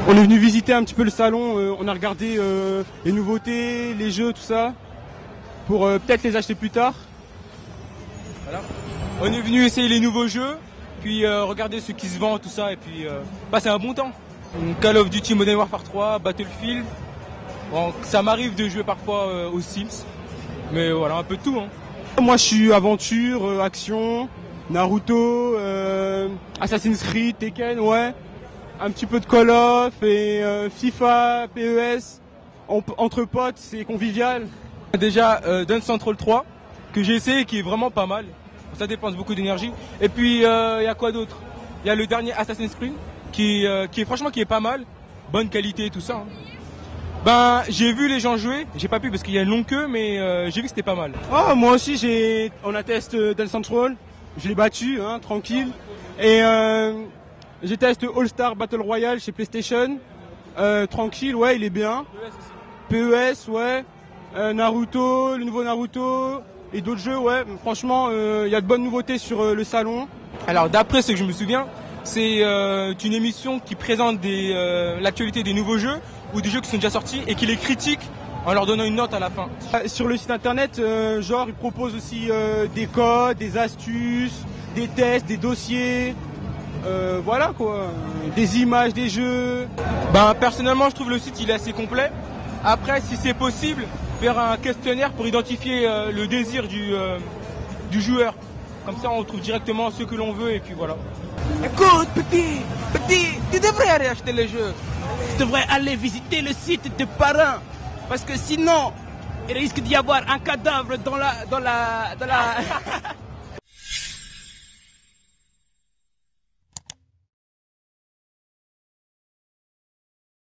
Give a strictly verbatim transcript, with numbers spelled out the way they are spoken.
On est venu visiter un petit peu le salon, euh, on a regardé euh, les nouveautés, les jeux, tout ça, pour euh, peut-être les acheter plus tard. Voilà. On est venu essayer les nouveaux jeux, puis euh, regarder ce qui se vend, tout ça, et puis euh, passer un bon temps. Call of Duty Modern Warfare trois, Battlefield. Bon, ça m'arrive de jouer parfois euh, aux Sims, mais voilà, un peu de tout. Hein. Moi je suis aventure, euh, action, Naruto, euh, Assassin's Creed, Tekken, ouais. Un petit peu de Call of et euh, FIFA, P E S. On, entre potes, c'est convivial. Déjà, euh, Dance Central trois, que j'ai essayé, qui est vraiment pas mal. Ça dépense beaucoup d'énergie. Et puis, il euh, y a quoi d'autre? Il y a le dernier Assassin's Creed, qui, euh, qui est franchement qui est pas mal. Bonne qualité et tout ça. Hein. Ben, j'ai vu les gens jouer. J'ai pas pu parce qu'il y a une longue queue, mais euh, j'ai vu que c'était pas mal. Oh, moi aussi, j'ai, on a testé Dance Central. Je l'ai battu, hein, tranquille. Et euh, j'ai testé All Star Battle Royale chez PlayStation. Euh, tranquille, ouais, il est bien. P E S, ouais. Euh, Naruto, le nouveau Naruto et d'autres jeux, ouais. Franchement, il euh, y a de bonnes nouveautés sur euh, le salon. Alors, d'après ce que je me souviens, c'est euh, une émission qui présente des, euh, l'actualité des nouveaux jeux ou des jeux qui sont déjà sortis et qui les critique en leur donnant une note à la fin. Sur le site internet, euh, genre, ils proposent aussi euh, des codes, des astuces, des tests, des dossiers. Euh, voilà quoi, des images des jeux. Ben personnellement je trouve le site il est assez complet. Après si c'est possible, faire un questionnaire pour identifier euh, le désir du, euh, du joueur. Comme ça on trouve directement ce que l'on veut et puis voilà. Écoute petit, petit, tu devrais aller acheter les jeux. Tu devrais aller visiter le site de parrain. Parce que sinon, il risque d'y avoir un cadavre dans la... dans la... dans la...